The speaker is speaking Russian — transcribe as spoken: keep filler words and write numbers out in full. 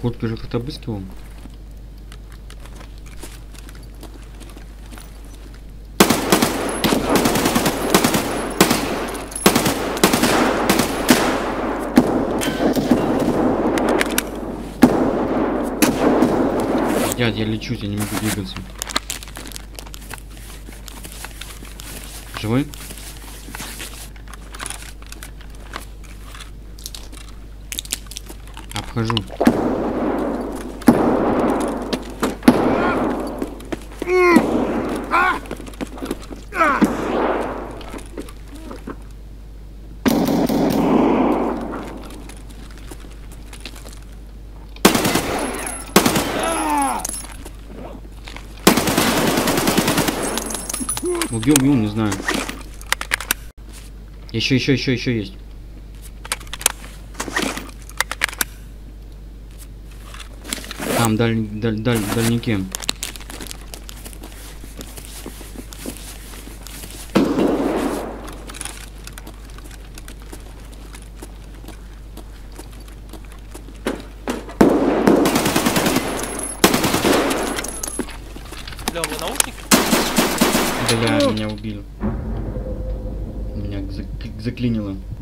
Походу, ты же как-то обыскивал. Дядь, я лечусь, я не могу двигаться. Живой? Обхожу. Убил, убил, не знаю. Еще, еще, еще, еще есть. Там даль, даль, даль, дальники. Бля, у меня наушники? Бля, меня убили. Меня зак заклинило.